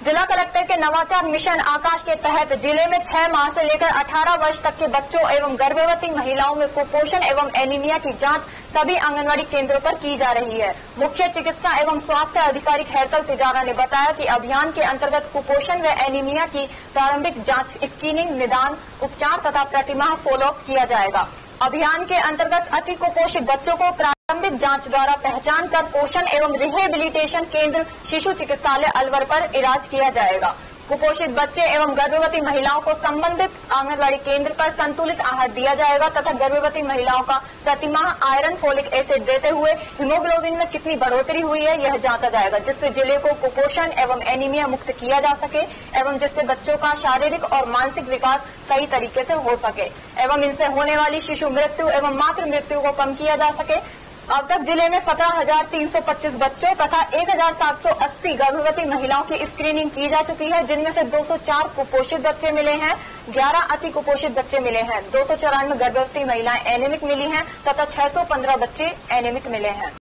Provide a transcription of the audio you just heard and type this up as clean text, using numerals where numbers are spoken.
जिला कलेक्टर के नवाचार मिशन आकाश के तहत जिले में 6 माह से लेकर 18 वर्ष तक के बच्चों एवं गर्भवती महिलाओं में कुपोषण एवं एनीमिया की जांच सभी आंगनवाड़ी केंद्रों पर की जा रही है। मुख्य चिकित्सा एवं स्वास्थ्य अधिकारी खैरतल तिजारा ने बताया कि अभियान के अंतर्गत कुपोषण व एनीमिया की प्रारंभिक जांच, स्क्रीनिंग, निदान, उपचार तथा प्रतिमाह फॉलोअप किया जाएगा। अभियान के अंतर्गत अति कुपोषित बच्चों को प्रारंभिक जांच द्वारा पहचान कर पोषण एवं रिहेबिलिटेशन केंद्र शिशु चिकित्सालय अलवर पर इलाज किया जाएगा। कुपोषित बच्चे एवं गर्भवती महिलाओं को संबंधित आंगनवाड़ी केंद्र पर संतुलित आहार दिया जाएगा तथा गर्भवती महिलाओं का प्रतिमाह आयरन, फोलिक एसिड देते हुए हीमोग्लोबिन में कितनी बढ़ोतरी हुई है यह जांचा जाएगा, जिससे जिले को कुपोषण एवं एनीमिया मुक्त किया जा सके एवं जिससे बच्चों का शारीरिक और मानसिक विकास सही तरीके से हो सके एवं इनसे होने वाली शिशु मृत्यु एवं मातृ मृत्यु को कम किया जा सके। अब तक जिले में 17,325 बच्चों तथा 1,780 गर्भवती महिलाओं की स्क्रीनिंग की जा चुकी है, जिनमें से 204 कुपोषित बच्चे मिले हैं, 11 अति कुपोषित बच्चे मिले हैं, 294 गर्भवती महिलाएं एनीमिक मिली हैं तथा 615 बच्चे एनीमिक मिले हैं।